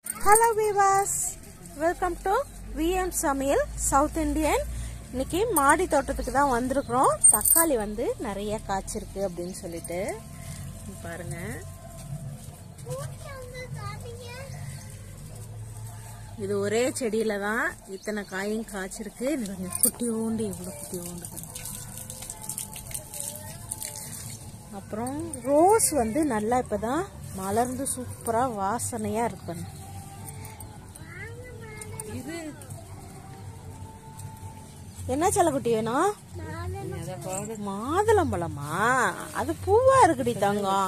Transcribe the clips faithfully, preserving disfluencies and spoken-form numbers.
Hello viewers, welcome to V M சமையல் South Indian. இன்னைக்கு மாடி தோட்டத்துக்கு தான் வந்திருக்கோம். தக்காளி வந்து நிறைய காய்ச்சிருக்கு அப்படின்னு சொல்லிட்டு பாருங்க. இது ஒரே செடியில தான் இத்தனை காயும் காய்ச்சிருக்கு. இது குட்டி ஊண்டு இவ்வளவு குட்டி ஊண்டு. அப்புறம் ரோஸ் வந்து நல்லா இப்பதான் மலர்ந்து சூப்பரா வாசனையா இருக்கு. இது என்ன செல்லக்குட்டி வேணும்? மாதுளம்பழமா? அது பூவா இருக்குடி தங்கம்.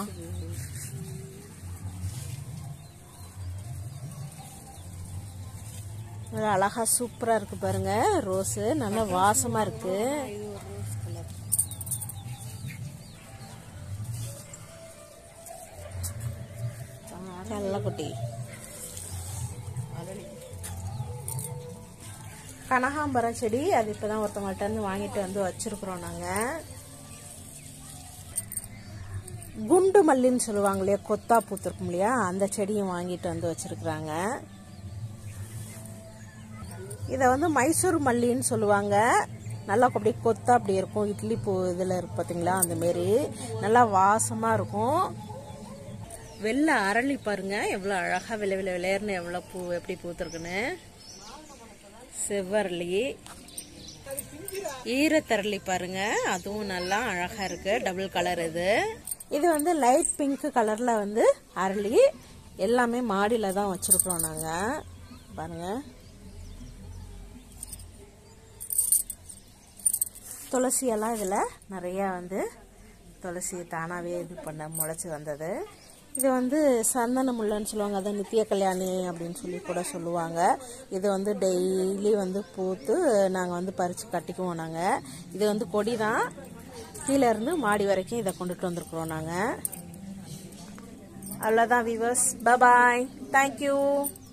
அழகா சூப்பரா இருக்கு பாருங்க. ரோஸ் நல்ல வாசமா இருக்கு. செல்லக்குட்டி கனகாம்பரம் செடி அது இப்பதான் ஒருத்தவங்கள்ட்ட இருந்து வாங்கிட்டு வந்து வச்சிருக்கிறோம் நாங்க. குண்டு மல்லின்னு சொல்லுவாங்க இல்லையா, கொத்தா பூத்திருக்கும் இல்லையா, அந்த செடியும் வாங்கிட்டு வந்து வச்சிருக்கிறாங்க. இத வந்து மைசூர் மல்லின்னு சொல்லுவாங்க. நல்லா அப்படி கொத்தா அப்படி இருக்கும். இட்லி பூ இதுல இருக்கு பாத்தீங்களா, அந்த மாரி நல்லா வாசமா இருக்கும். வெள்ளை அரளி பாருங்க எவ்வளவு அழகா விலை விலை விளையர்னு எவ்வளவு பூ எப்படி பூத்திருக்குன்னு. செவ்வரளி, ஈரத்தரளி பாருங்க, அதுவும் நல்லா அழகா இருக்கு. Double colour. இது இது வந்து லைட் பிங்க் கலர்ல வந்து அரளி. எல்லாமே மாடியில தான் வச்சிருக்கிறோம் நாங்க. பாருங்க, துளசி எல்லாம் இதுல நிறைய வந்து துளசி தானாவே இது பண்ண முளைச்சு வந்தது. இது வந்து சந்தன முல்லைன்னு சொல்லுவாங்க. அதை நித்திய கல்யாணி அப்படின்னு சொல்லி கூட சொல்லுவாங்க. இது வந்து டெய்லி வந்து பூத்து நாங்கள் வந்து பறித்து கட்டிக்குவோம் நாங்கள். இது வந்து கொடி தான். கீழே இருந்து மாடி வரைக்கும் இதை கொண்டுட்டு வந்திருக்கிறோம் நாங்கள். அவ்வளோதான் வியூவர்ஸ். Bye bye. தேங்க்யூ.